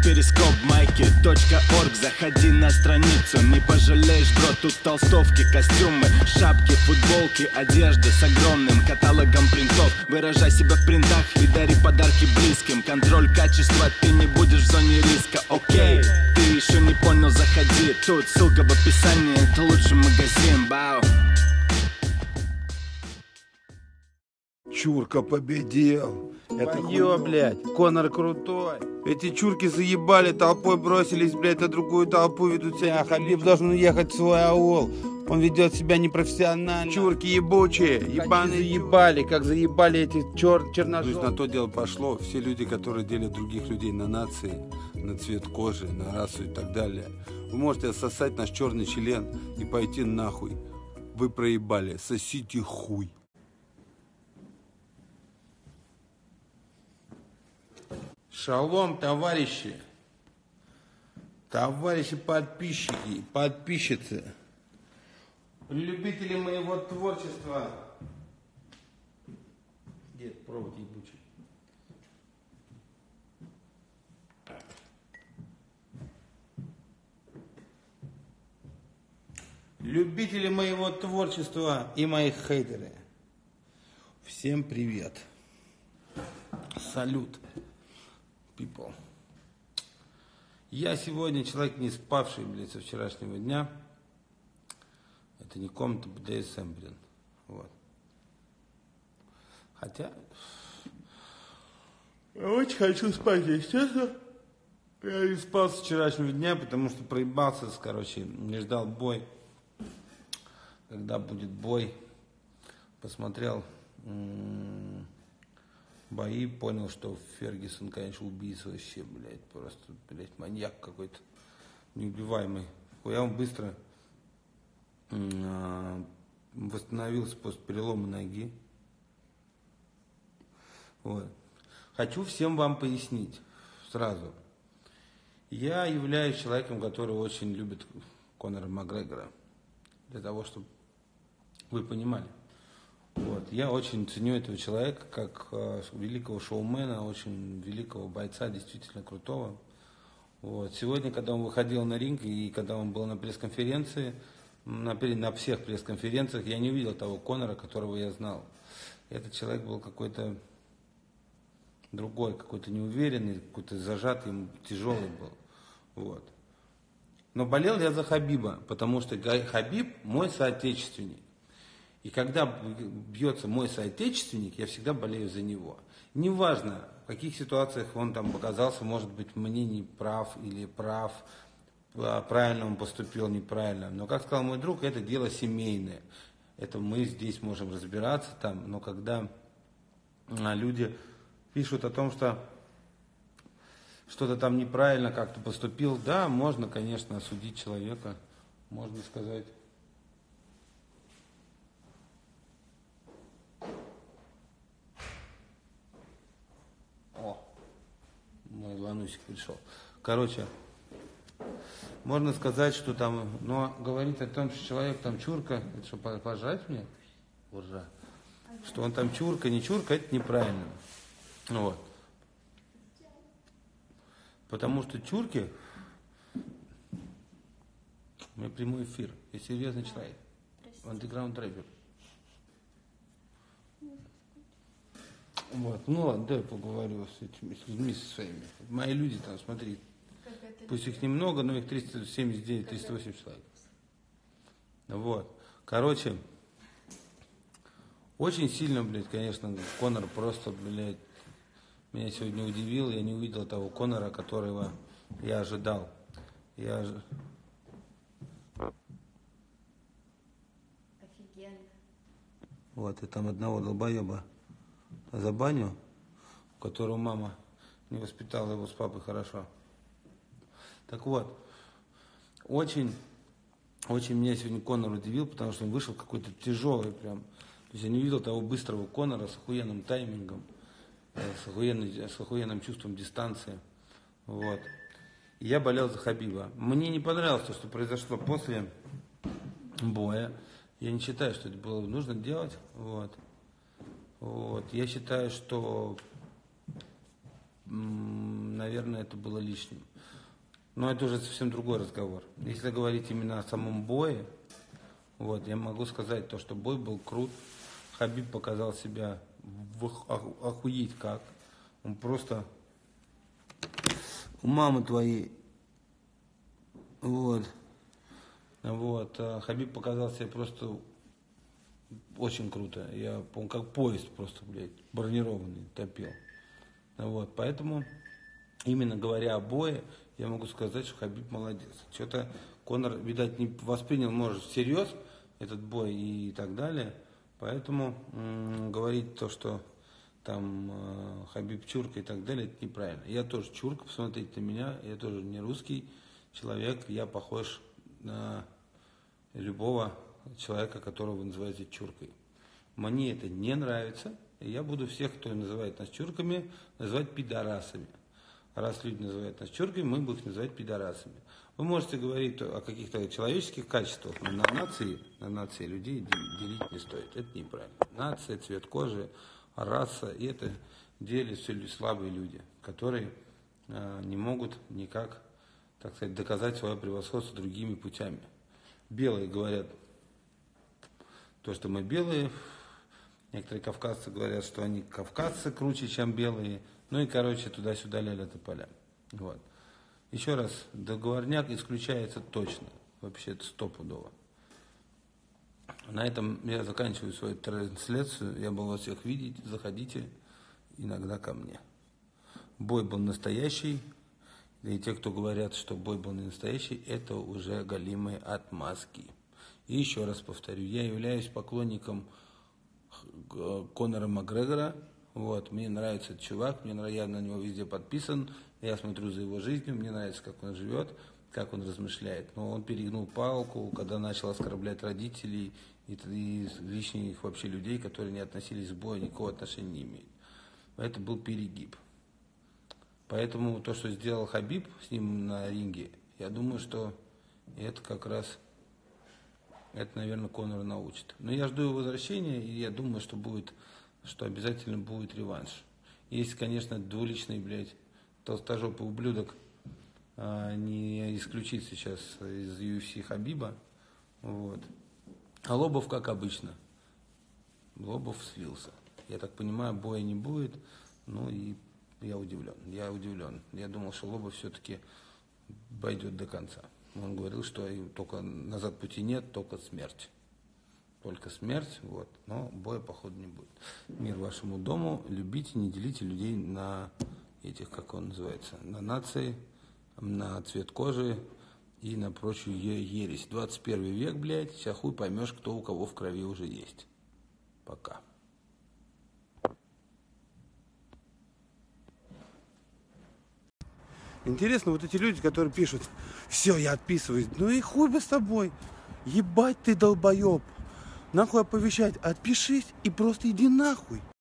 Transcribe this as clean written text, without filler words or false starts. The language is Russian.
перископ майки.орг. Заходи на страницу, не пожалеешь, бро. Тут толстовки, костюмы, шапки, футболки, одежда с огромным каталогом принтов. Выражай себя в принтах и дари подарки близким. Контроль качества, ты не будешь в зоне риска. Окей, ты еще не понял, заходи. Тут ссылка в описании, это лучший магазин. Бау. Чурка победил. Это Твоё, блядь, Конор крутой. Эти чурки заебали, толпой бросились, блядь, на другую толпу ведут себя. А Хабиб должен уехать в свой аул. Он ведет себя непрофессионально. Чурки ебучие, ебаные заебали, как заебали эти черножопые. То есть на то дело пошло. Все люди, которые делят других людей на нации, на цвет кожи, на расу и так далее. Вы можете отсосать наш черный член и пойти нахуй. Вы проебали, сосите хуй. Шалом, товарищи. Товарищи подписчики и подписчицы. Любители моего творчества. Где провод ебучий? Любители моего творчества и моих хейтеры. Всем привет. Салют. People. Я сегодня человек не спавший, блядь, со вчерашнего дня. Это не комната БДСМ, блин. Вот. Хотя я очень хочу спать, естественно. Я не спал с вчерашнего дня, потому что проебался, короче, не ждал бой. Когда будет бой, посмотрел бои, понял, что Фергюсон, конечно, убийца вообще, блядь, просто, блядь, маньяк какой-то, неубиваемый. Я он быстро восстановился после перелома ноги. Вот. Хочу всем вам пояснить сразу. Я являюсь человеком, который очень любит Конора Макгрегора. Для того, чтобы вы понимали. Вот. Я очень ценю этого человека как великого шоумена, очень великого бойца, действительно крутого. Вот. Сегодня, когда он выходил на ринг и когда он был на пресс-конференции, на всех пресс-конференциях, я не увидел того Конора, которого я знал. Этот человек был какой-то другой, какой-то неуверенный, какой-то зажатый, тяжелый был. Вот. Но болел я за Хабиба, потому что Хабиб мой соотечественник. И когда бьется мой соотечественник, я всегда болею за него. Неважно, в каких ситуациях он там показался, может быть, мне не прав или прав, правильно он поступил, неправильно. Но, как сказал мой друг, это дело семейное. Это мы здесь можем разбираться там. Но когда люди пишут о том, что что-то там неправильно как-то поступил, да, можно, конечно, осудить человека, можно сказать. Мой Ланусик пришел. Короче, можно сказать, что там, но говорить о том, что человек там чурка, это что, пожрать мне? Ура. Что он там чурка, не чурка, это неправильно. Вот. Потому что чурки, у меня прямой эфир, я серьезный человек, андеграунд рэпер. Вот, ну ладно, дай поговорю с этими людьми, со своими. Мои люди там, смотри, пусть их немного, но их 379, 380 человек. Вот, короче, очень сильно, блядь, конечно, Конор просто, блядь, меня сегодня удивил. Я не увидел того Конора, которого я ожидал. Офигенно. Вот, и там одного долбоеба забаню, у которого мама не воспитала его с папой хорошо. Так вот, очень меня сегодня Конор удивил, потому что он вышел какой-то тяжелый прям. То есть я не видел того быстрого Конора с охуенным таймингом, с охуенным чувством дистанции. Вот. И я болел за Хабиба. Мне не понравилось то, что произошло после боя. Я не считаю, что это было нужно делать. Вот. Я считаю, что, наверное, это было лишним. Но это уже совсем другой разговор. Если говорить именно о самом бое, вот, я могу сказать то, что бой был крут. Хабиб показал себя охуеть как. Он просто у мамы твоей. Вот. Хабиб показал себя просто очень круто. Я помню, как поезд просто, блядь, бронированный топил. Вот. Поэтому, именно говоря о бое, я могу сказать, что Хабиб молодец. Что-то Конор, видать, не воспринял, может, всерьез этот бой и так далее. Поэтому говорить то, что там Хабиб чурка и так далее, это неправильно. Я тоже чурка, посмотрите на меня, я тоже не русский человек, я похож на любого человека, которого вы называете чуркой. Мне это не нравится, и я буду всех, кто называет нас чурками, называть пидорасами. Раз люди называют нас чурками, мы будем их называть пидорасами. Вы можете говорить о каких-то человеческих качествах, но на нации людей делить не стоит. Это неправильно. Нация, цвет кожи, раса, и это делят все слабые люди, которые не могут никак, так сказать, доказать свое превосходство другими путями. Белые говорят то, что мы белые. Некоторые кавказцы говорят, что они кавказцы круче, чем белые. Ну и, короче, туда-сюда ля-ля-тополя. Вот. Еще раз, договорняк исключается точно. Вообще это стопудово. На этом я заканчиваю свою трансляцию. Я буду вас всех видеть. Заходите иногда ко мне. Бой был настоящий. И те, кто говорят, что бой был не настоящий, это уже галимые отмазки. И еще раз повторю, я являюсь поклонником Конора Макгрегора. Вот, мне нравится этот чувак, я на него везде подписан, я смотрю за его жизнью, мне нравится, как он живет, как он размышляет. Но он перегнул палку, когда начал оскорблять родителей и лишних вообще людей, которые не относились к бою, никакого отношения не имеют. Это был перегиб. Поэтому то, что сделал Хабиб с ним на ринге, я думаю, что это как раз, это, наверное, Конора научит. Но я жду его возвращения, и я думаю, что обязательно будет реванш. Если, конечно, двуличный, блядь, толстожопый ублюдок не исключит сейчас из UFC Хабиба. Вот. А Лобов, как обычно. Лобов слился. Я так понимаю, боя не будет. Ну и я удивлен. Я думал, что Лобов все-таки пойдет до конца. Он говорил, что только назад пути нет, только смерть. Только смерть, вот. Но боя, походу, не будет. Мир вашему дому. Любите, не делите людей на этих, как он называется, на нации, на цвет кожи и на прочую ересь. 21 век, блядь, сейчас хуй поймешь, кто у кого в крови уже есть. Пока. Интересно, вот эти люди, которые пишут, все, я отписываюсь. Ну и хуй бы с тобой. Ебать ты долбоеб. Нахуй оповещать, отпишись и просто иди нахуй.